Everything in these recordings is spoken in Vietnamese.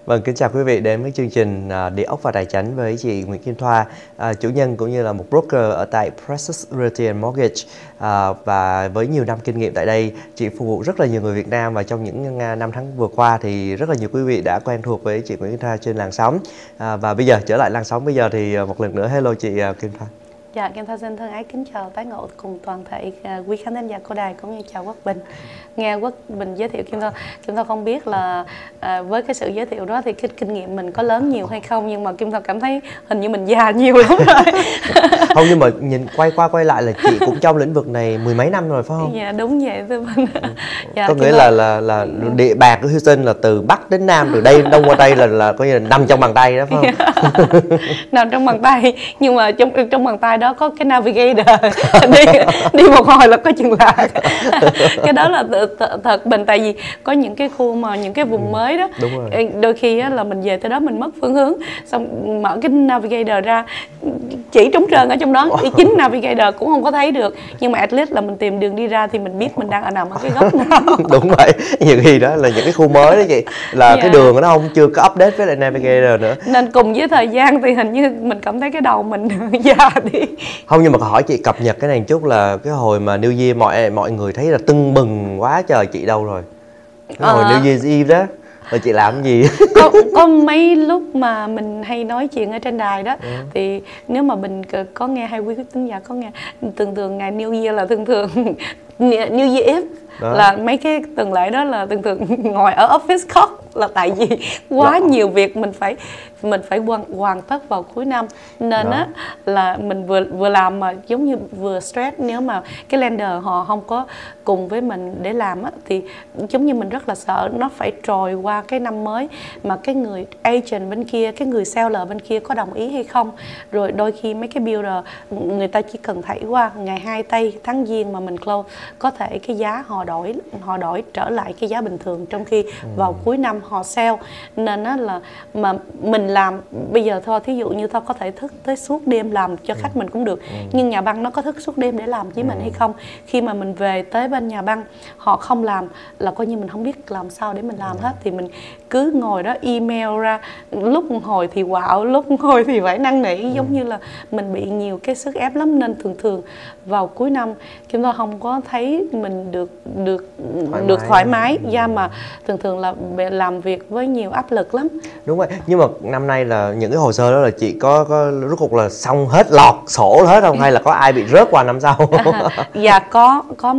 Vâng, kính chào quý vị đến với chương trình Địa ốc và Tài chính với chị Nguyễn Kim Thoa, chủ nhân cũng như là một broker ở tại Prestige Realty and Mortgage. Và với nhiều năm kinh nghiệm tại đây, chị phục vụ rất là nhiều người Việt Nam, và trong những năm tháng vừa qua thì rất là nhiều quý vị đã quen thuộc với chị Nguyễn Kim Thoa trên làn sóng. Và bây giờ trở lại làn sóng bây giờ thì một lần nữa hello chị Kim Thoa. Dạ, Kim Thoa xin thân ái kính chào tái ngộ cùng toàn thể quý khán thính giả của đài, cũng như chào Quốc Bình. Nghe Quốc Bình giới thiệu Kim Thoa không biết là với cái sự giới thiệu đó thì cái kinh nghiệm mình có lớn nhiều hay không, nhưng mà Kim Thoa cảm thấy hình như mình già nhiều lắm rồi. Không, nhưng mà nhìn quay qua quay lại là chị cũng trong lĩnh vực này mười mấy năm rồi phải không? Dạ đúng vậy thưa Bình. Dạ, có nghĩa là địa bàn của Houston là từ Bắc đến Nam, từ đây đông qua Tây là coi như là nằm trong bàn tay đó phải không? Nằm trong bàn tay, nhưng mà trong bàn tay đó có cái navigator, đi một hồi là có chừng lạc. Cái đó là thật Bình, tại vì có những cái khu mà những cái vùng mới đó, đôi khi á, là mình về tới đó mình mất phương hướng, xong mở cái navigator ra chỉ trống trơn ở trong đó, đi chính navigator cũng không có thấy được, nhưng mà at least là mình tìm đường đi ra thì mình biết mình đang ở nằm ở cái góc nào. Đúng vậy, nhiều khi đó là những cái khu mới đó chị, là cái đường nó không chưa có update với lại navigator nữa, nên cùng với thời gian thì hình như mình cảm thấy cái đầu mình già đi. Không, nhưng mà hỏi chị cập nhật cái này một chút là cái hồi mà New Year mọi người thấy là tưng bừng quá trời, chị đâu rồi? Cái hồi New Year's Eve đó rồi chị làm cái gì? Có mấy lúc mà mình hay nói chuyện ở trên đài đó, thì nếu mà mình có nghe, hay quý khán giả có nghe, thường ngày New Year là thường New Year Eve là mấy cái tuần lễ đó là thường ngồi ở office khóc, là tại vì quá nhiều việc mình phải hoàn tất vào cuối năm, nên á là mình vừa làm mà giống như vừa stress. Nếu mà cái lender họ không có cùng với mình để làm á, thì giống như mình rất là sợ nó phải trồi qua cái năm mới, mà cái người agent bên kia, cái người seller bên kia có đồng ý hay không. Rồi đôi khi mấy cái builder người ta chỉ cần thấy qua ngày 2 tây tháng Giêng mà mình close, có thể cái giá họ đổi trở lại cái giá bình thường, trong khi vào cuối năm họ sell. Nên á là mà mình làm bây giờ thôi, thí dụ như thôi có thể thức tới suốt đêm làm cho khách mình cũng được, nhưng nhà băng nó có thức suốt đêm để làm với mình hay không? Khi mà mình về tới bên nhà băng họ không làm là coi như mình không biết làm sao để mình làm hết, thì mình cứ ngồi đó email ra, lúc hồi thì quạo, lúc hồi thì phải năn nỉ, giống như là mình bị nhiều cái sức ép lắm. Nên thường vào cuối năm Kim Thoa không có thấy mình được thoải mái ra, mà thường là làm việc với nhiều áp lực lắm. Đúng rồi, nhưng mà năm nay là những cái hồ sơ đó là chị có rốt cuộc là xong hết, lọt sổ hết không, hay là có ai bị rớt qua năm sau? Dạ có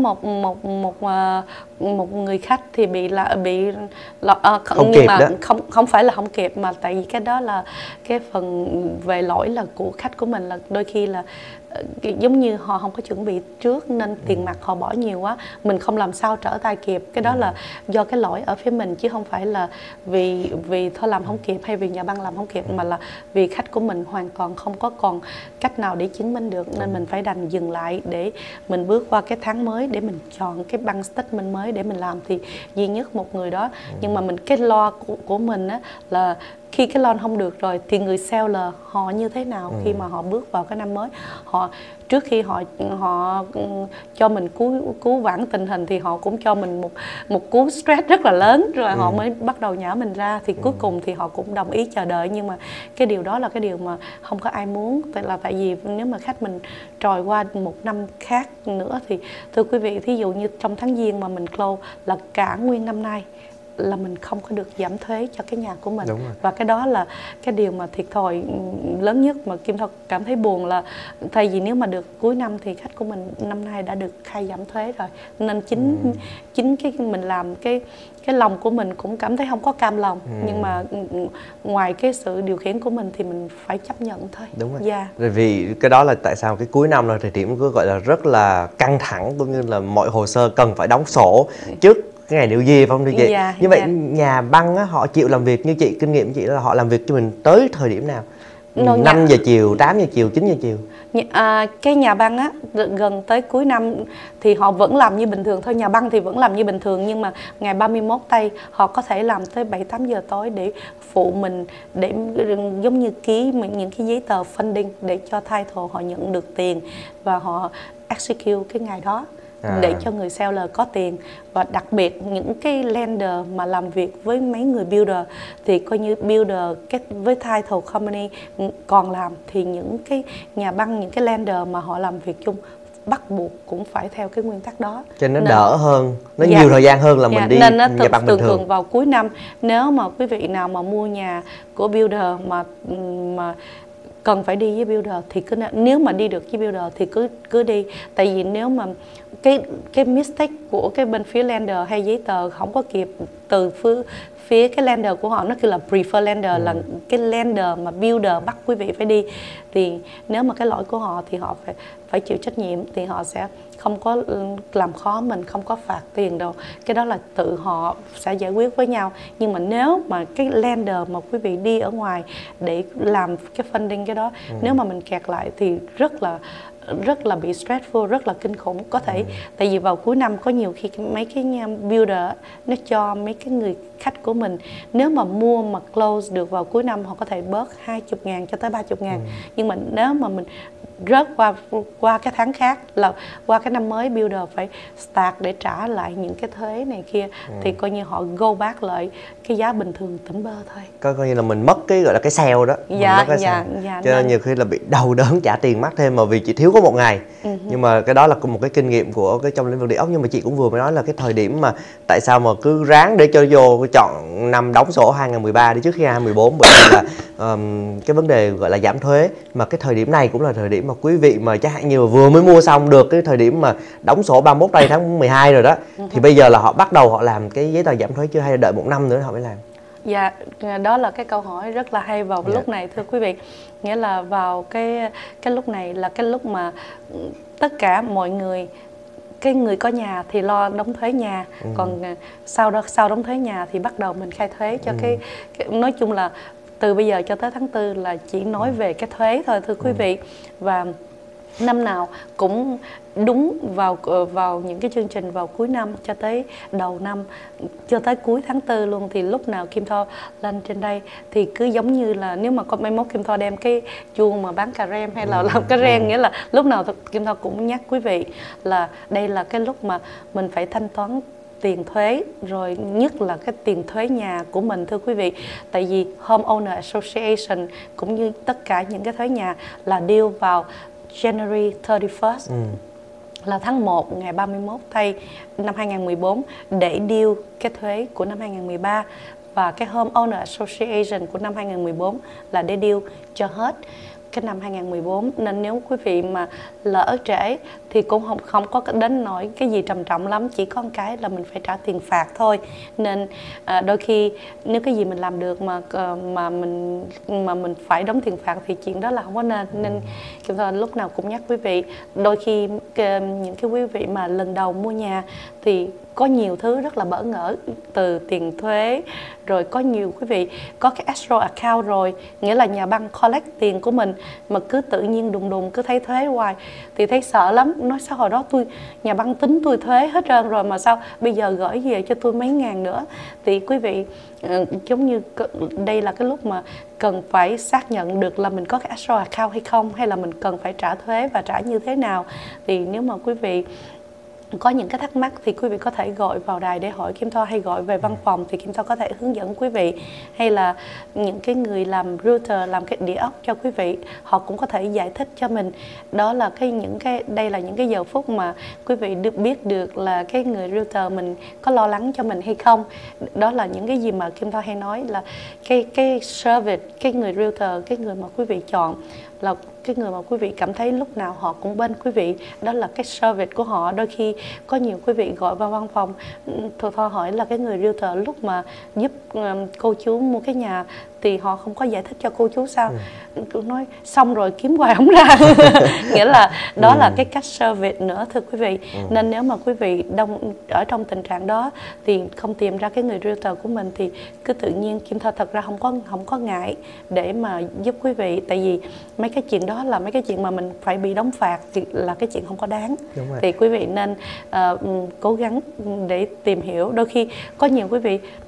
một người khách thì bị không nhưng kịp mà đó. không phải là không kịp, mà tại vì cái đó là cái phần về lỗi là của khách của mình, là đôi khi là giống như họ không có chuẩn bị trước nên tiền mặt họ bỏ nhiều quá, mình không làm sao trở tay kịp. Cái đó là do cái lỗi ở phía mình, chứ không phải là vì thôi làm không kịp hay vì nhà băng làm không kịp, mà là vì khách của mình hoàn toàn không có còn cách nào để chứng minh được, nên mình phải đành dừng lại để mình bước qua cái tháng mới, để mình chọn cái băng statement mới để mình làm, thì duy nhất một người đó. Nhưng mà cái lo của mình á là khi cái loan không được rồi thì người seller họ như thế nào khi mà họ bước vào cái năm mới. Họ trước khi họ cho mình cứu vãn tình hình thì họ cũng cho mình một cú stress rất là lớn, rồi họ mới bắt đầu nhả mình ra, thì cuối cùng thì họ cũng đồng ý chờ đợi. Nhưng mà cái điều đó là cái điều mà không có ai muốn, tại vì nếu mà khách mình trồi qua một năm khác nữa thì thưa quý vị, thí dụ như trong tháng Giêng mà mình close là cả nguyên năm nay là mình không có được giảm thuế cho cái nhà của mình. Và cái đó là cái điều mà thiệt thòi lớn nhất mà Kim Thoa cảm thấy buồn, là thay vì nếu mà được cuối năm thì khách của mình năm nay đã được khai giảm thuế rồi, nên chính cái mình làm cái lòng của mình cũng cảm thấy không có cam lòng. Nhưng mà ngoài cái sự điều khiển của mình thì mình phải chấp nhận thôi. Đúng rồi. Rồi vì cái đó là tại sao cái cuối năm là thời điểm cứ gọi là rất là căng thẳng, cũng như là mọi hồ sơ cần phải đóng sổ trước cái ngày điều gì phải không thưa chị? Như vậy nhà băng á, họ chịu làm việc như chị, kinh nghiệm chị là họ làm việc cho mình tới thời điểm nào? 5 giờ chiều, 8 giờ chiều, 9 giờ chiều? Cái nhà băng á, gần tới cuối năm thì họ vẫn làm như bình thường thôi. Nhà băng thì vẫn làm như bình thường, nhưng mà ngày 31 tây họ có thể làm tới 7-8 giờ tối để phụ mình, để giống như ký những cái giấy tờ funding để cho title họ nhận được tiền và họ execute cái ngày đó. để cho người seller có tiền. Và đặc biệt những cái lender mà làm việc với mấy người builder thì coi như builder với title company còn làm, thì những cái nhà băng, những cái lender mà họ làm việc chung bắt buộc cũng phải theo cái nguyên tắc đó, cho nên nó đỡ hơn, nó nhiều thời gian hơn là mình đi nên nó nhà băng bình thường. vào cuối năm, nếu mà quý vị nào mà mua nhà của builder mà cần phải đi với builder thì nếu mà đi được với builder thì cứ đi. Tại vì nếu mà cái mistake của cái bên phía lender hay giấy tờ không có kịp từ phía cái lender của họ, nó kêu là prefer lender, là cái lender mà builder bắt quý vị phải đi, thì nếu mà cái lỗi của họ thì họ phải chịu trách nhiệm, thì họ sẽ không có làm khó mình, không có phạt tiền đâu, cái đó là tự họ sẽ giải quyết với nhau. Nhưng mà nếu mà cái lender mà quý vị đi ở ngoài để làm cái funding cái đó, nếu mà mình kẹt lại thì rất là bị stressful, rất là kinh khủng. Có thể tại vì vào cuối năm có nhiều khi mấy cái builder nó cho mấy cái người khách của mình, nếu mà mua mà close được vào cuối năm, họ có thể bớt 20.000 cho tới 30.000. Nhưng mà nếu mà mình rớt qua cái tháng khác, là qua cái năm mới, builder phải start để trả lại những cái thuế này kia, thì coi như họ go back lại cái giá bình thường tỉnh bơ thôi. Coi như là mình mất cái gọi là cái sale đó. Dạ. Cho nên nhiều khi là bị đầu đớn trả tiền mắc thêm mà vì chỉ thiếu có một ngày. Nhưng mà cái đó là một cái kinh nghiệm của trong lĩnh vực địa ốc. Nhưng mà chị cũng vừa mới nói là cái thời điểm mà tại sao mà cứ ráng để cho vô chọn năm đóng sổ 2013 đi trước khi 2014, bởi vì là cái vấn đề gọi là giảm thuế, mà cái thời điểm này cũng là thời điểm mà quý vị mà chắc hạn như vừa mới mua xong được cái thời điểm mà đóng sổ 31 đây tháng 12 rồi đó, thì bây giờ là họ bắt đầu họ làm cái giấy tờ giảm thuế chưa, hay là đợi một năm nữa họ mới làm? Dạ, đó là cái câu hỏi rất là hay vào lúc này thưa quý vị. Nghĩa là vào cái lúc này là cái lúc mà tất cả mọi người, cái người có nhà thì lo đóng thuế nhà, còn sau đóng thuế nhà thì bắt đầu mình khai thuế cho cái nói chung là từ bây giờ cho tới tháng 4 là chỉ nói về cái thuế thôi thưa quý vị. Và năm nào cũng đúng vào những cái chương trình vào cuối năm cho tới đầu năm, cho tới cuối tháng 4 luôn, thì lúc nào Kim Thoa lên trên đây thì cứ giống như là nếu mà có mai mốt Kim Thoa đem cái chuông mà bán cà rem hay là làm cái ren, nghĩa là lúc nào Kim Thoa cũng nhắc quý vị là đây là cái lúc mà mình phải thanh toán tiền thuế, rồi nhất là cái tiền thuế nhà của mình thưa quý vị. Tại vì Homeowner Association cũng như tất cả những cái thuế nhà là deal vào January 31st, là tháng 1 ngày 31 tây năm 2014 để deal cái thuế của năm 2013, và cái Homeowner Association của năm 2014 là để deal cho hết cái năm 2014. Nên nếu quý vị mà lỡ trễ thì cũng không có đến nỗi cái gì trầm trọng lắm, chỉ có một cái là mình phải trả tiền phạt thôi. Nên đôi khi nếu cái gì mình làm được mà mình phải đóng tiền phạt thì chuyện đó là không có nên. Nên Kim Thoa lúc nào cũng nhắc quý vị, đôi khi những cái quý vị mà lần đầu mua nhà thì có nhiều thứ rất là bỡ ngỡ, từ tiền thuế, rồi có nhiều quý vị có cái escrow account rồi, nghĩa là nhà băng collect tiền của mình mà cứ tự nhiên đùng đùng cứ thấy thuế hoài thì thấy sợ lắm. Nói sao hồi đó nhà băng tính tôi thuế hết trơn rồi mà sao bây giờ gửi về cho tôi mấy ngàn nữa. Thì quý vị giống như đây là cái lúc mà cần phải xác nhận được là mình có cái escrow account hay không, hay là mình cần phải trả thuế và trả như thế nào. Thì nếu mà quý vị có những cái thắc mắc thì quý vị có thể gọi vào đài để hỏi Kim Thoa, hay gọi về văn phòng thì Kim Thoa có thể hướng dẫn quý vị, hay là những cái người làm realtor, làm cái địa ốc cho quý vị, họ cũng có thể giải thích cho mình. Đó là đây là những cái giờ phút mà quý vị được biết được là cái người realtor mình có lo lắng cho mình hay không. Đó là những cái gì mà Kim Thoa hay nói là cái service, cái người realtor, cái người mà quý vị chọn là cái người mà quý vị cảm thấy lúc nào họ cũng bên quý vị, đó là cái service của họ. Đôi khi có nhiều quý vị gọi vào văn phòng, Thoa hỏi là cái người realtor lúc mà giúp cô chú mua cái nhà thì họ không có giải thích cho cô chú sao? Cứ nói xong rồi kiếm hoài không ra. Nghĩa là đó là cái cách service nữa thưa quý vị. Nên nếu mà quý vị ở trong tình trạng đó thì không tìm ra cái người realtor của mình thì cứ tự nhiên Kim Thoa thật ra không có ngại để mà giúp quý vị. Tại vì mấy cái chuyện đó là mấy cái chuyện mà mình phải bị đóng phạt thì là cái chuyện không có đáng. Thì quý vị nên cố gắng để tìm hiểu. Đôi khi có nhiều quý vị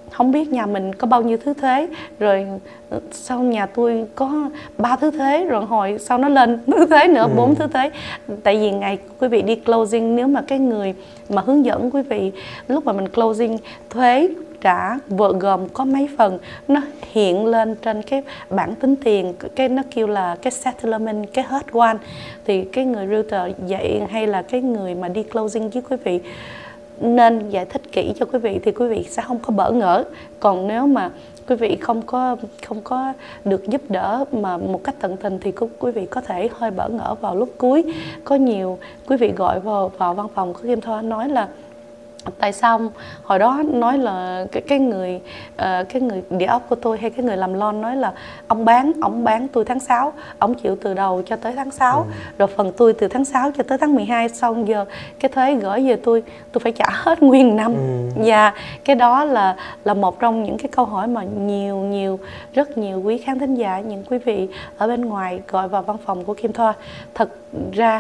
không biết nhà mình có bao nhiêu thứ thuế, rồi sau nhà tôi có 3 thứ thuế, rồi hồi sau nó lên thứ thuế nữa, 4 thứ thuế. Tại vì ngày quý vị đi closing, nếu mà cái người mà hướng dẫn quý vị lúc mà mình closing thuế trả vợ gồm có mấy phần, nó hiện lên trên cái bảng tính tiền, cái nó kêu là cái settlement, cái hết one. Thì cái người realtor dạy hay là cái người mà đi closing với quý vị nên giải thích kỹ cho quý vị thì quý vị sẽ không có bỡ ngỡ. Còn nếu mà quý vị không có được giúp đỡ mà một cách tận tình thì quý vị có thể hơi bỡ ngỡ vào lúc cuối. Có nhiều quý vị gọi vào văn phòng của Kim Thoa nói là tại sao hồi đó nói là cái người địa ốc của tôi hay cái người làm loan nói là ông bán tôi tháng 6, ông chịu từ đầu cho tới tháng 6, rồi phần tôi từ tháng 6 cho tới tháng 12, xong giờ cái thuế gửi về tôi phải trả hết nguyên năm. Và cái đó là một trong những cái câu hỏi mà rất nhiều quý khán thính giả, những quý vị ở bên ngoài gọi vào văn phòng của Kim Thoa. Thật ra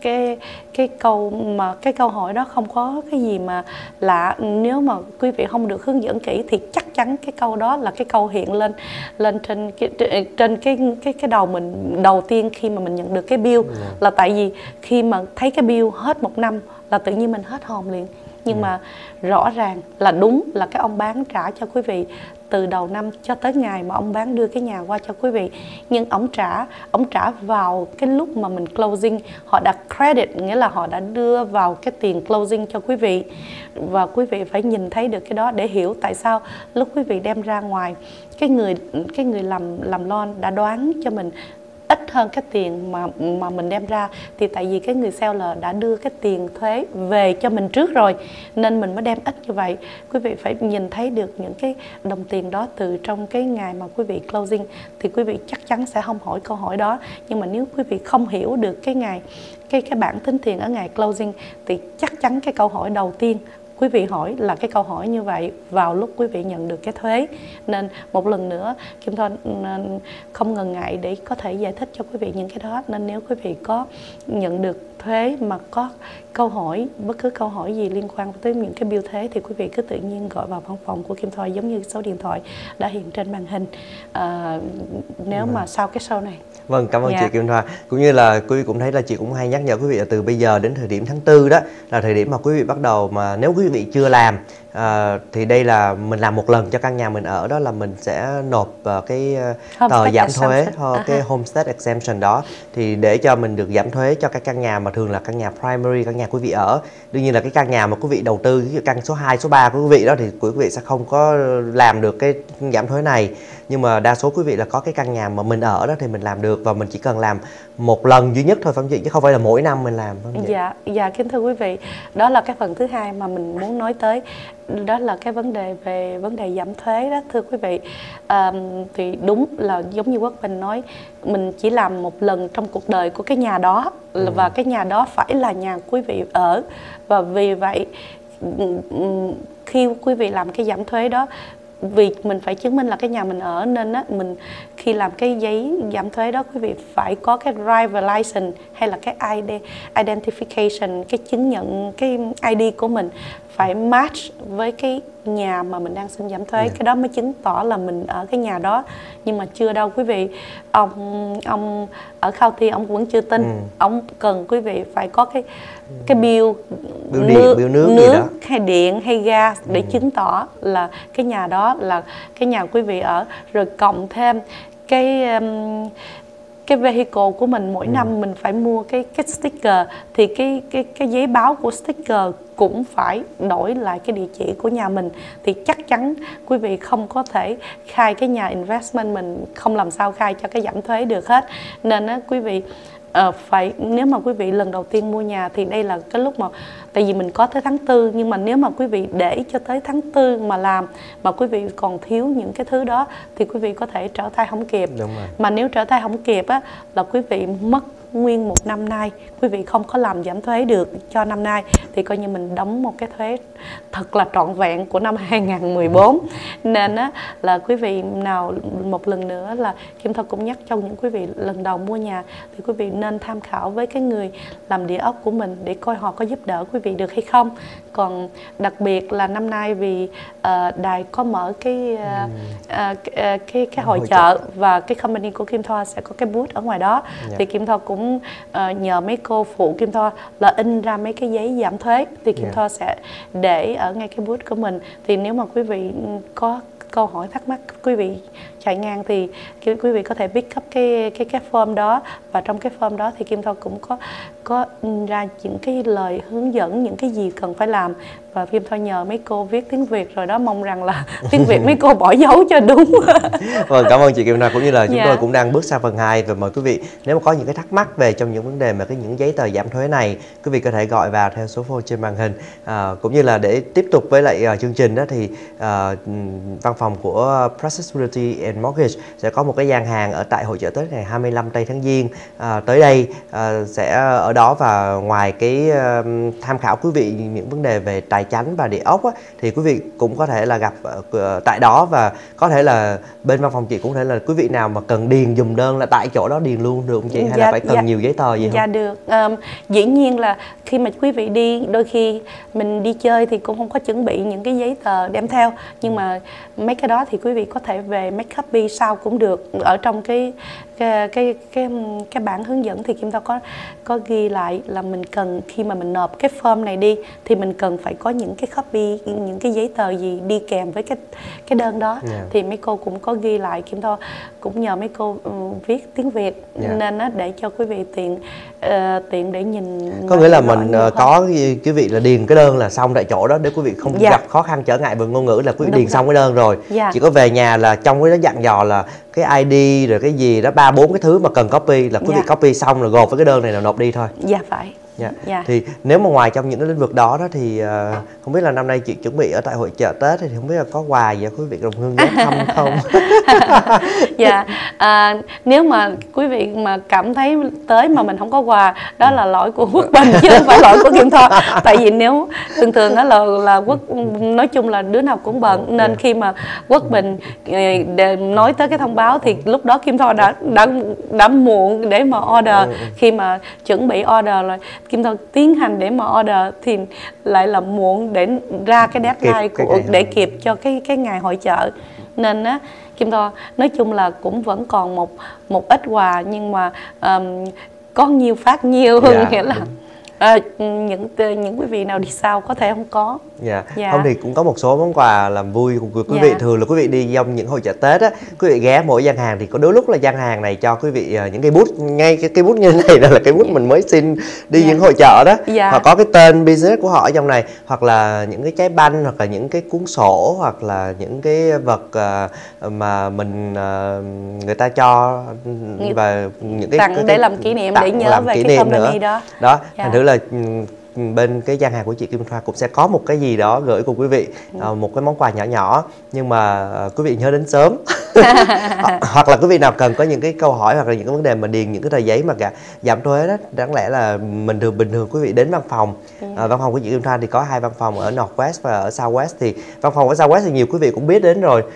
cái câu hỏi đó không có cái gì mà lạ. Nếu mà quý vị không được hướng dẫn kỹ thì chắc chắn cái câu đó là cái câu hiện lên trên cái đầu mình đầu tiên khi mà mình nhận được cái bill. Là tại vì khi mà thấy cái bill hết một năm là tự nhiên mình hết hồn liền. Nhưng mà rõ ràng là đúng là cái ông bán trả cho quý vị từ đầu năm cho tới ngày mà ông bán đưa cái nhà qua cho quý vị. Nhưng ông trả vào cái lúc mà mình closing, họ đã credit, nghĩa là họ đã đưa vào cái tiền closing cho quý vị. Và quý vị phải nhìn thấy được cái đó để hiểu tại sao lúc quý vị đem ra ngoài, cái người làm loan đã đoán cho mình ít hơn cái tiền mà mình đem ra. Thì tại vì cái người seller đã đưa cái tiền thuế về cho mình trước rồi nên mình mới đem ít như vậy. Quý vị phải nhìn thấy được những cái đồng tiền đó từ trong cái ngày mà quý vị closing thì quý vị chắc chắn sẽ không hỏi câu hỏi đó. Nhưng mà nếu quý vị không hiểu được cái bảng tính tiền ở ngày closing thì chắc chắn cái câu hỏi đầu tiên quý vị hỏi là cái câu hỏi như vậy vào lúc quý vị nhận được cái thuế. Nên một lần nữa Kim Thoa không ngần ngại để có thể giải thích cho quý vị những cái đó. Nên nếu quý vị có nhận được thuế mà có câu hỏi, bất cứ câu hỏi gì liên quan tới những cái bill thuế thì quý vị cứ tự nhiên gọi vào văn phòng của Kim Thoa giống như số điện thoại đã hiện trên màn hình nếu mà sau cái show này. Vâng, cảm ơn chị Kim Thoa. Cũng như là quý vị cũng thấy là chị cũng hay nhắc nhở quý vị là từ bây giờ đến thời điểm tháng 4 đó là thời điểm mà quý vị bắt đầu, mà nếu quý vị chưa làm thì đây là mình làm một lần cho căn nhà mình ở, đó là mình sẽ nộp cái tờ giảm thuế, cái Homestead Exemption đó, thì để cho mình được giảm thuế cho cái căn nhà mà thường là căn nhà primary, căn nhà quý vị ở. Đương nhiên là cái căn nhà mà quý vị đầu tư, ví dụ căn số 2, số 3 của quý vị đó thì quý vị sẽ không có làm được cái giảm thuế này. Nhưng mà đa số quý vị là có cái căn nhà mà mình ở đó thì mình làm được, và mình chỉ cần làm một lần duy nhất thôi, phải không chị? Chứ không phải là mỗi năm mình làm, phải không chị? Dạ, kính thưa quý vị, đó là cái phần thứ hai mà mình muốn nói tới. Đó là cái vấn đề về vấn đề giảm thuế đó, thưa quý vị. Thì đúng là giống như Quốc Bình nói, mình chỉ làm một lần trong cuộc đời của cái nhà đó, và cái nhà đó phải là nhà quý vị ở. Và vì vậy khi quý vị làm cái giảm thuế đó, vì mình phải chứng minh là cái nhà mình ở, nên á, mình khi làm cái giấy giảm thuế đó, quý vị phải có cái driver license hay là cái identification, cái chứng nhận, cái ID của mình phải match với cái nhà mà mình đang xin giảm thuế. Cái đó mới chứng tỏ là mình ở cái nhà đó. Nhưng mà chưa đâu quý vị, ông ở county ông vẫn chưa tin. Ông cần quý vị phải có cái bill nước hay điện hay gas để chứng tỏ là cái nhà đó là cái nhà quý vị ở. Rồi cộng thêm cái vehicle của mình mỗi năm mình phải mua cái sticker, thì cái giấy báo của sticker cũng phải đổi lại cái địa chỉ của nhà mình. Thì chắc chắn quý vị không có thể khai cái nhà investment mình không làm sao khai cho cái giảm thuế được hết. Nên á, quý vị nếu mà quý vị lần đầu tiên mua nhà thì đây là cái lúc mà, tại vì mình có tới tháng 4, nhưng mà nếu mà quý vị để cho tới tháng 4 mà làm mà quý vị còn thiếu những cái thứ đó thì quý vị có thể trở tay không kịp. Đúng rồi. Mà nếu trở tay không kịp á là quý vị mất nguyên một năm nay quý vị không có làm giảm thuế được cho năm nay thì coi như mình đóng một cái thuế thật là trọn vẹn của năm 2014. Nên á, là quý vị nào một lần nữa là Kim Thoa cũng nhắc cho những quý vị lần đầu mua nhà thì quý vị nên tham khảo với cái người làm địa ốc của mình để coi họ có giúp đỡ quý vị được hay không. Còn đặc biệt là năm nay vì đài có mở cái hội chợ và cái company của Kim Thoa sẽ có cái booth ở ngoài đó, thì Kim Thoa cũng nhờ mấy cô phụ Kim Thoa là in ra mấy cái giấy giảm thuế thì Kim Thoa sẽ để ở ngay cái booth của mình. Thì nếu mà quý vị có câu hỏi thắc mắc, quý vị chạy ngang thì quý vị có thể pick up cái form đó, và trong cái form đó thì Kim Thoa cũng có ra những cái lời hướng dẫn những cái gì cần phải làm, và Kim Thoa nhờ mấy cô viết tiếng Việt rồi đó, mong rằng là tiếng Việt mấy cô bỏ dấu cho đúng. Vâng, cảm ơn chị Kim Thoa, cũng như là chúng tôi cũng đang bước sang phần 2 và mời quý vị nếu mà có những cái thắc mắc về trong những vấn đề mà những giấy tờ giảm thuế này, quý vị có thể gọi vào theo số phone trên màn hình. Cũng như là để tiếp tục với lại chương trình đó thì văn phòng của Praxis Realty and Mortgage sẽ có một cái gian hàng ở tại hội chợ Tết ngày 25 tây tháng Giêng tới đây, sẽ ở đó, và ngoài cái tham khảo quý vị những vấn đề về tài chánh và địa ốc á, thì quý vị cũng có thể là gặp tại đó, và có thể là bên văn phòng chị cũng có thể là quý vị nào mà cần điền dùm đơn là tại chỗ đó điền luôn được không chị, hay là phải cần nhiều giấy tờ gì không? Dạ được. Dĩ nhiên là khi mà quý vị đi, đôi khi mình đi chơi thì cũng không có chuẩn bị những cái giấy tờ đem theo, nhưng mà mấy cái đó thì quý vị có thể về make copy sau cũng được. Ở trong cái bản hướng dẫn thì Kim Thoa có ghi lại là mình cần khi mà mình nộp cái form này đi thì mình cần phải có những cái copy, những cái giấy tờ gì đi kèm với cái đơn đó. Thì mấy cô cũng có ghi lại, Kim Thoa cũng nhờ mấy cô viết tiếng Việt nên nó để cho quý vị tiện để nhìn. Có nghĩa là mình có quý vị là điền cái đơn là xong tại chỗ đó, để quý vị không gặp khó khăn trở ngại về ngôn ngữ, là quý vị điền xong cái đơn rồi, chỉ có về nhà là trong cái đó dặn dò là cái ID rồi cái gì đó 3-4 cái thứ mà cần copy là quý vị copy xong rồi gộp với cái đơn này là nộp đi thôi. Dạ phải. Thì nếu mà ngoài trong những cái lĩnh vực đó thì không biết là năm nay chị chuẩn bị ở tại hội chợ Tết thì không biết là có quà gì quý vị đồng hương ghé thăm không? Nếu mà quý vị mà cảm thấy tới mà mình không có quà, đó là lỗi của Quốc Bình chứ không phải lỗi của Kim Thoa. Tại vì nếu thường đó là Quốc, nói chung là đứa nào cũng bận, nên khi mà Quốc Bình nói tới cái thông báo thì lúc đó Kim Thoa đã muộn để mà order. Khi mà chuẩn bị order rồi Kim Thoa tiến hành để mà order thì lại là muộn để ra cái deadline để kịp cho cái ngày hội chợ. Nên á, Kim Thoa nói chung là cũng vẫn còn một ít quà, nhưng mà có nhiều phát nhiều, nghĩa là những quý vị nào đi sau có thể không có. Không thì cũng có một số món quà làm vui của quý vị. Thường là quý vị đi trong những hội chợ Tết á, quý vị ghé mỗi gian hàng thì có đôi lúc là gian hàng này cho quý vị những cây bút, ngay cái bút như thế này là cái bút mình mới xin đi những hội chợ đó, hoặc có cái tên business của họ ở trong này, hoặc là những cái trái banh, hoặc là những cái cuốn sổ, hoặc là những cái vật mà người ta cho, và những cái tặng để làm kỷ niệm, để nhớ về cái company đó. Thành thử là bên cái gian hàng của chị Kim Thoa cũng sẽ có một cái gì đó gửi cùng quý vị, một cái món quà nhỏ nhỏ, nhưng mà quý vị nhớ đến sớm. Hoặc là quý vị nào cần có những cái câu hỏi hoặc là những cái vấn đề mà điền những cái tờ giấy mà giảm thuế đó, đáng lẽ là bình thường quý vị đến văn phòng. Văn phòng của chị Kim Thoa thì có 2 văn phòng ở Northwest và ở Southwest. Thì văn phòng ở Southwest thì nhiều quý vị cũng biết đến rồi,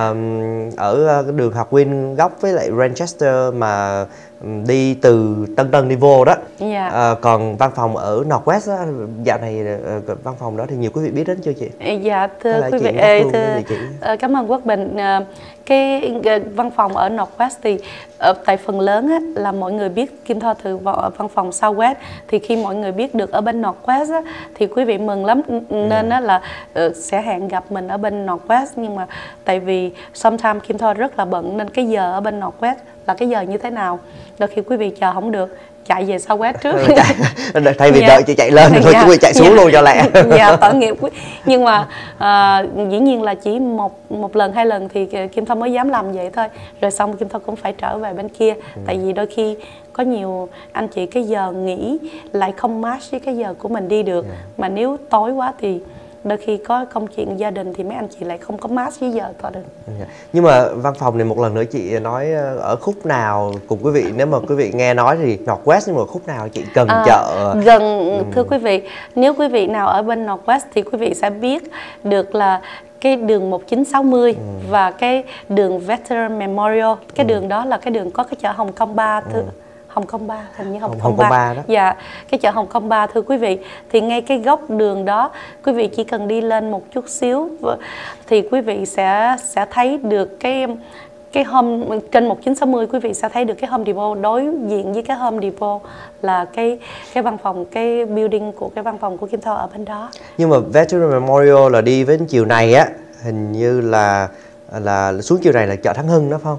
ở đường Học Win góc với lại Manchester mà đi từ Tân đi vô đó. Còn văn phòng ở Northwest đó, dạo này văn phòng đó thì nhiều quý vị biết đến chưa chị? Dạ thưa quý vị, cảm ơn Quốc Bình. Cái văn phòng ở Northwest thì tại phần lớn á, là mọi người biết Kim Thoa từ văn phòng Southwest, thì khi mọi người biết được ở bên Northwest á, thì quý vị mừng lắm, nên á, là sẽ hẹn gặp mình ở bên Northwest. Nhưng mà tại vì sometimes Kim Thoa rất là bận nên cái giờ ở bên Northwest là cái giờ như thế nào, đôi khi quý vị chờ không được, chạy về Southwest trước. Thay vì đợi chị chạy lên thì thôi, quý vị chạy xuống luôn cho lẹ. Tội nghiệp. Nhưng mà dĩ nhiên là chỉ một lần 2 lần thì Kim Thoa mới dám làm vậy thôi, rồi xong Kim Thoa cũng phải trở về bên kia. Tại vì đôi khi có nhiều anh chị cái giờ nghỉ lại không match với cái giờ của mình đi được, mà nếu tối quá thì đôi khi có công chuyện gia đình thì mấy anh chị lại không có match với giờ tỏa định. Nhưng mà văn phòng này một lần nữa chị nói ở khúc nào cùng quý vị, nếu mà quý vị nghe nói thì Northwest, nhưng mà khúc nào chị cần chợ gần thưa quý vị, nếu quý vị nào ở bên Northwest thì quý vị sẽ biết được là cái đường 1960 và cái đường Veteran Memorial, cái đường đó là cái đường có cái chợ Hồng Kông 3 thưa. Hồng Kông 3, hình như Hồng Kông 3 đó. Dạ, cái chợ Hồng Kông 3 thưa quý vị. Thì ngay cái góc đường đó, quý vị chỉ cần đi lên một chút xíu thì quý vị sẽ thấy được cái Home, trên 1960 quý vị sẽ thấy được cái Home Depot. Đối diện với cái Home Depot là cái văn phòng, cái building của cái văn phòng của Kim Thoa ở bên đó. Nhưng mà Veteran Memorial là đi với chiều này á, hình như là xuống chiều này là chợ Thắng Hưng đó phải không?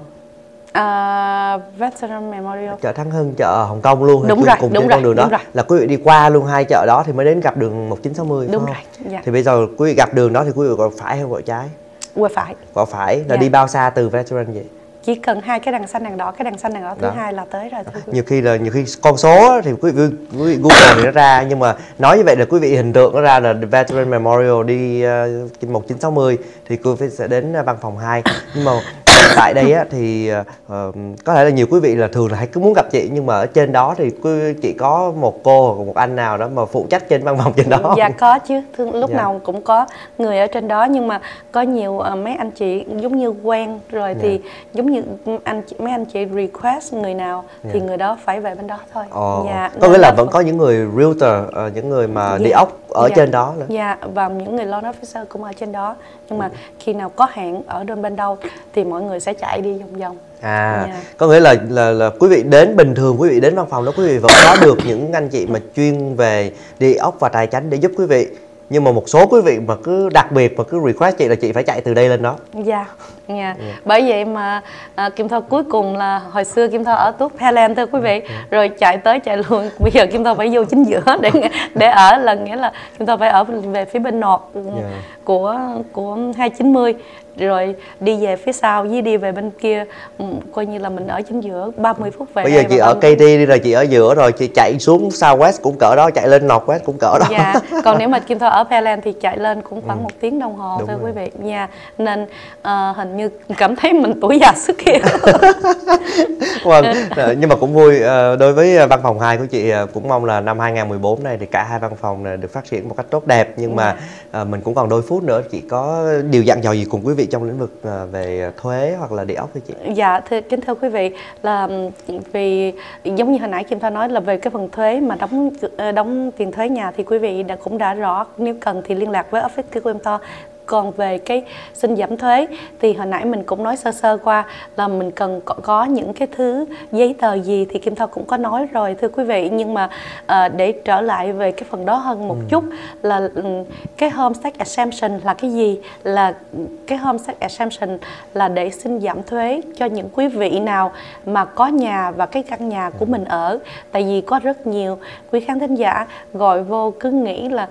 Veteran Memorial, chợ Thắng Hưng, chợ Hồng Kông luôn. Đúng rồi, cùng đúng trên rồi, con đường đó. rồi. Là quý vị đi qua luôn hai chợ đó thì mới đến gặp đường 1960. Đúng phải rồi. Không? Dạ. Thì bây giờ quý vị gặp đường đó thì quý vị gọi phải hay gọi trái? Qua phải. Gọi phải là Dạ. đi bao xa từ Veteran vậy? Chỉ cần hai cái đằng xanh đằng đỏ, cái đằng xanh đằng đỏ thứ hai là tới rồi. Nhiều khi con số thì quý vị Google thì nó ra, nhưng mà nói như vậy là quý vị hình tượng nó ra là Veteran Memorial đi 1960 thì quý vị sẽ đến văn phòng 2. Nhưng mà tại đây á, thì có thể là nhiều quý vị là thường là hay cứ muốn gặp chị, nhưng mà ở trên đó thì chị có một cô hoặc một anh nào đó mà phụ trách trên văn phòng trên đó? Dạ có chứ, lúc nào cũng có người ở trên đó, nhưng mà có nhiều mấy anh chị giống như quen rồi thì giống như mấy anh chị request người nào thì người đó phải về bên đó thôi. Có nghĩa là vẫn có những người realtor, những người mà đi ốc ở trên đó nữa. Dạ, và những người loan officer cũng ở trên đó, nhưng mà khi nào có hẹn ở bên đâu thì mọi người sẽ chạy đi vòng vòng. Có nghĩa là quý vị đến, bình thường quý vị đến văn phòng đó quý vị vẫn có được những anh chị mà chuyên về đi ốc và tài chính để giúp quý vị, nhưng mà một số quý vị mà cứ đặc biệt mà cứ request chị là chị phải chạy từ đây lên đó. Bởi vậy mà Kim Thoa cuối cùng là hồi xưa Kim Thoa ở Tuốt Pearland thưa quý vị, rồi chạy tới chạy luôn. Bây giờ Kim Thoa phải vô chính giữa để ở, là nghĩa là Kim Thoa phải ở về phía bên nọt của 290, rồi đi về phía sau với đi về bên kia, coi như là mình ở chính giữa 30 phút về. Bây giờ chị ở KT đi rồi, chị ở giữa rồi, chị chạy xuống Southwest cũng cỡ đó, chạy lên Northwest cũng cỡ đó. Dạ, còn nếu mà Kim Thoa ở Pearland thì chạy lên cũng khoảng 1 tiếng đồng hồ thưa quý vị nha. Nên hình như cảm thấy mình tuổi già xuất hiện. Nhưng mà cũng vui. Đối với văn phòng 2 của chị, cũng mong là năm 2014 này thì cả hai văn phòng này được phát triển một cách tốt đẹp. Nhưng mà mình cũng còn đôi phút nữa, chị có điều dặn dò gì cùng quý vị trong lĩnh vực về thuế hoặc là địa ốc với chị? Dạ, kính thưa quý vị, là vì giống như hồi nãy Kim Thoa nói là về cái phần thuế mà đóng tiền thuế nhà thì quý vị cũng đã rõ, nếu cần thì liên lạc với office của Kim Thoa. Còn về cái xin giảm thuế thì hồi nãy mình cũng nói sơ sơ qua là mình cần có những cái thứ giấy tờ gì thì Kim Thoa cũng có nói rồi thưa quý vị. Nhưng mà để trở lại về cái phần đó hơn một chút là cái homestead exemption là cái gì? Là cái homestead exemption là để xin giảm thuế cho những quý vị nào mà có nhà và cái căn nhà của mình ở. Tại vì có rất nhiều quý khán thính giả gọi vô cứ nghĩ là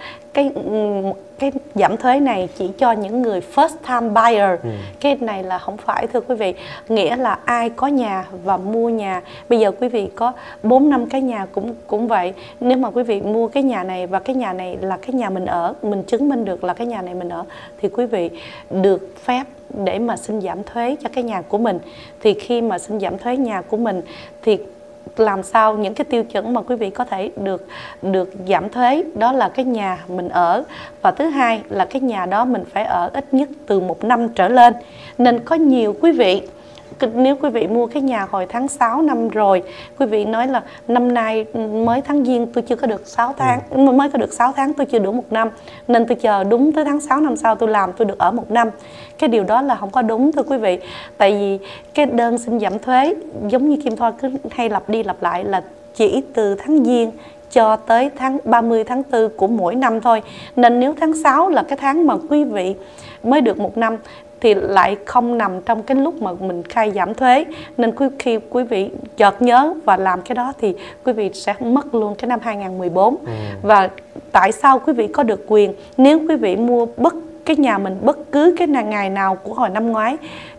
cái giảm thuế này chỉ cho những người first time buyer. Cái này là không phải thưa quý vị. Nghĩa là ai có nhà và mua nhà. Bây giờ quý vị có 4-5 cái nhà cũng vậy. Nếu mà quý vị mua cái nhà này và cái nhà này là cái nhà mình ở, mình chứng minh được là cái nhà này mình ở, thì quý vị được phép để mà xin giảm thuế cho cái nhà của mình. Thì khi mà xin giảm thuế nhà của mình thì làm sao những cái tiêu chuẩn mà quý vị có thể được giảm thuế đó là cái nhà mình ở, và thứ hai là cái nhà đó mình phải ở ít nhất từ 1 năm trở lên. Nên có nhiều quý vị, nếu quý vị mua cái nhà hồi tháng 6 năm rồi, quý vị nói là năm nay mới tháng Giêng tôi chưa có được 6 tháng, mới có được 6 tháng tôi chưa đủ 1 năm, nên tôi chờ đúng tới tháng 6 năm sau tôi làm tôi được ở 1 năm. Cái điều đó là không có đúng thưa quý vị. Tại vì cái đơn xin giảm thuế giống như Kim Thoa cứ hay lặp đi lặp lại là chỉ từ tháng Giêng cho tới tháng 30 tháng 4 của mỗi năm thôi. Nên nếu tháng 6 là cái tháng mà quý vị mới được 1 năm thì lại không nằm trong cái lúc mà mình khai giảm thuế. Nên khi quý vị chợt nhớ và làm cái đó thì quý vị sẽ mất luôn cái năm 2014. Và tại sao quý vị có được quyền nếu quý vị mua cái nhà mình bất cứ cái ngày nào của hồi năm ngoái,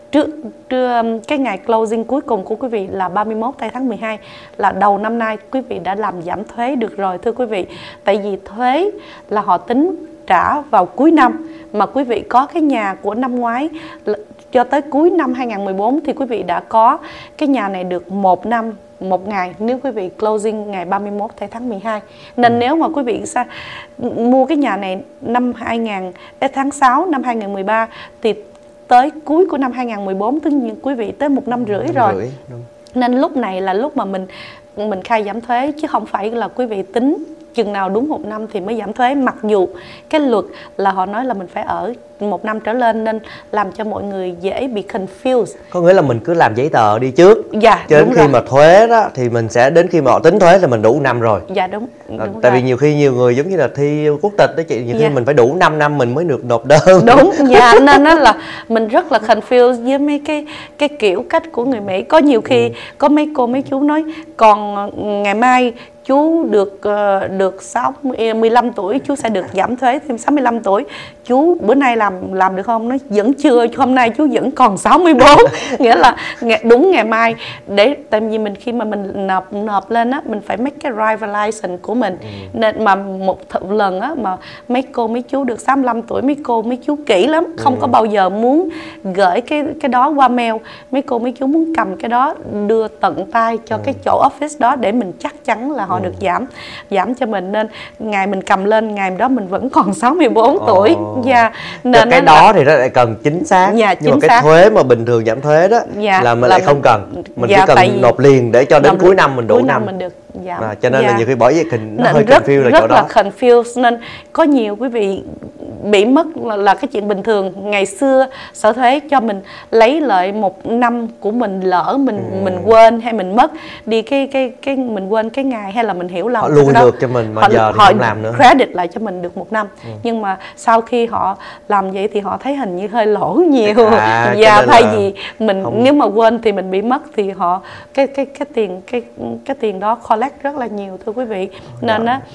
cái ngày closing cuối cùng của quý vị là 31 tây tháng 12, là đầu năm nay quý vị đã làm giảm thuế được rồi thưa quý vị. Tại vì thuế là họ tính trả vào cuối năm, mà quý vị có cái nhà của năm ngoái cho tới cuối năm 2014 thì quý vị đã có cái nhà này được 1 năm 1 ngày, nếu quý vị closing ngày 31 tháng 12. Nên nếu mà quý vị mua cái nhà này tháng 6 năm 2013 thì tới cuối của năm 2014 tất nhiên quý vị tới 1 năm rưỡi rồi. Nên lúc này là lúc mà mình khai giảm thuế, chứ không phải là quý vị tính chừng nào đúng 1 năm thì mới giảm thuế, mặc dù cái luật là họ nói là mình phải ở 1 năm trở lên, nên làm cho mọi người dễ bị confused. Có nghĩa là mình cứ làm giấy tờ đi trước, dạ, cho đến khi rồi. Mà thuế đó thì mình sẽ đến khi mà họ tính thuế là mình đủ năm rồi. Dạ đúng Tại vì nhiều khi nhiều người giống như là thi quốc tịch đó chị, nhiều khi mình phải đủ 5 năm mình mới được nộp đơn. Đúng, dạ, nên đó là mình rất là confused với mấy cái kiểu cách của người Mỹ. Có nhiều khi có mấy cô mấy chú nói còn ngày mai chú được 15 tuổi chú sẽ được giảm thuế thêm 65 tuổi. Chú bữa nay làm được không? Nó vẫn chưa, hôm nay chú vẫn còn 64. Nghĩa là đúng ngày mai, để tại vì khi mà mình nộp lên á, mình phải make cái driver license của mình. Nên mà một lần á mà mấy cô mấy chú được 65 tuổi, mấy cô mấy chú kỹ lắm, không có bao giờ muốn gửi cái đó qua mail. Mấy cô mấy chú muốn cầm cái đó đưa tận tay cho cái chỗ office đó để mình chắc chắn là họ được giảm cho mình. Nên ngày mình cầm lên ngày đó mình vẫn còn 64 tuổi. Dạ. Nên cái đó thì nó lại cần chính xác. Dạ, nhưng mà cái thuế mà bình thường giảm thuế đó là mình lại không cần. Mình chỉ cần nộp liền để cho đến cuối năm mình đủ năm. Mình được giảm. Cho nên là nhiều khi bỏ vậy nó hơi confused là chỗ đó. Rất là confused, nên có nhiều quý vị bị mất là cái chuyện bình thường. Ngày xưa sở thuế cho mình lấy lại 1 năm của mình, lỡ mình quên hay mình mất đi cái mình quên cái ngày hay là mình hiểu lầm, họ lùi được cho mình mà giờ thì không làm nữa, credit lại cho mình được 1 năm. Nhưng mà sau khi họ làm vậy thì họ thấy hình như hơi lỗ nhiều. Và thay vì mình nếu mà quên thì mình bị mất thì họ cái tiền đó collect rất là nhiều, thưa quý vị. Nên á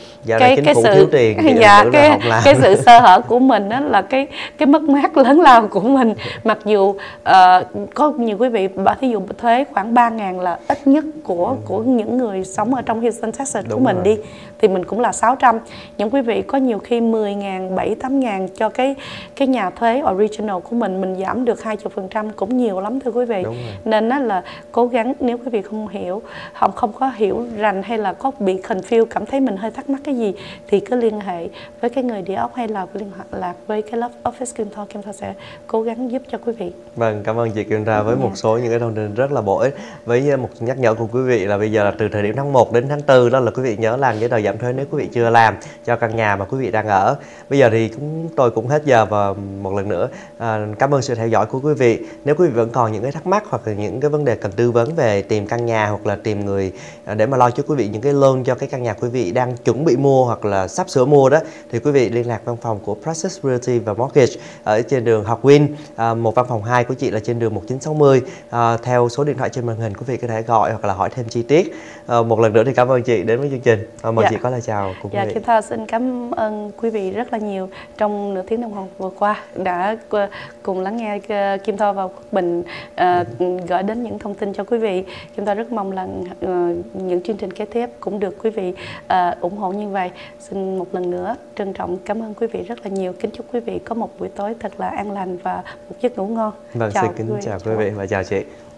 cái sự sơ hở của mình đó là cái mất mát lớn lao của mình. Mặc dù có nhiều quý vị thí dụ thuế khoảng 3.000 là ít nhất của những người sống ở trong Houston, Texas của mình đi, thì mình cũng là 600. Những quý vị có nhiều khi 10.000, 7-8.000 cho cái nhà thuế original của mình giảm được 20% cũng nhiều lắm, thưa quý vị. Nên đó là cố gắng, nếu quý vị không có hiểu rành hay là có bị confused, cảm thấy mình hơi thắc mắc cái gì thì cứ liên hệ với cái người địa ốc hay là liên lạc với cái lớp office Kim Thoa sẽ cố gắng giúp cho quý vị. Vâng, cảm ơn chị Kim Thoa với một số những cái thông tin rất là bổ ích. Với một nhắc nhở của quý vị là bây giờ là từ thời điểm tháng 1 đến tháng 4 đó là quý vị nhớ làm giấy tờ giảm thuế nếu quý vị chưa làm cho căn nhà mà quý vị đang ở. Bây giờ thì tôi cũng hết giờ, và một lần nữa cảm ơn sự theo dõi của quý vị. Nếu quý vị vẫn còn những cái thắc mắc hoặc là những cái vấn đề cần tư vấn về tìm căn nhà hoặc là tìm người để mà lo cho quý vị những cái loan cho cái căn nhà quý vị đang chuẩn bị mua hoặc là sắp sửa mua đó, thì quý vị liên lạc văn phòng của Process Realty và Mortgage ở trên đường Học Win. Một văn phòng 2 của chị là trên đường 1960. Theo số điện thoại trên màn hình quý vị có thể gọi hoặc là hỏi thêm chi tiết. Một lần nữa thì cảm ơn chị đến với chương trình. Mời chị có lời chào cùng quý vị. Kim Thoa xin cảm ơn quý vị rất là nhiều trong nửa tiếng đồng hồ vừa qua đã cùng lắng nghe Kim Thoa và Quốc Bình gửi đến những thông tin cho quý vị. Kim Thoa rất mong là những chương trình kế tiếp cũng được quý vị ủng hộ như vậy. Xin một lần nữa trân trọng cảm ơn quý vị rất là nhiều. Kính chúc quý vị có một buổi tối thật là an lành và một giấc ngủ ngon. Vâng, xin kính chào quý vị và chào chị.